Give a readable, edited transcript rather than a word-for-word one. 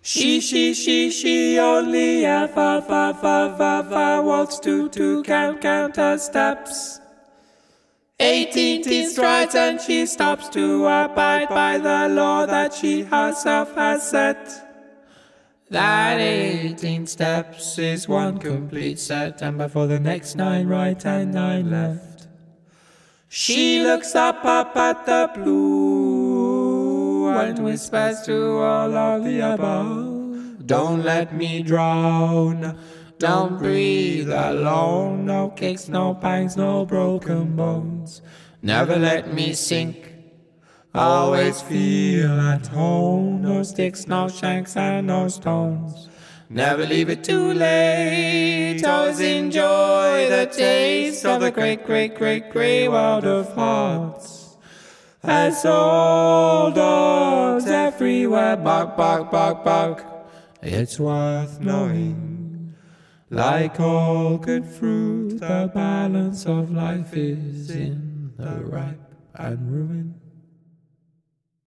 She only wants to count her steps. 18 strides and she stops to abide by the law that she herself has set. That 18 steps is one complete set, and before the next 9 right and 9 left. She looks up at the blue and whispers to all of the above. Don't let me drown, don't breathe alone. No kicks, no pangs, no broken bones. Never let me sink, always feel at home. No sticks, no shanks, and no stones. Never leave it too late. Always enjoy the taste of the great world of hearts. As old dogs everywhere bark, bark, bark, bark. It's worth knowing. Like all good fruit, the balance of life is in the ripe and ruined.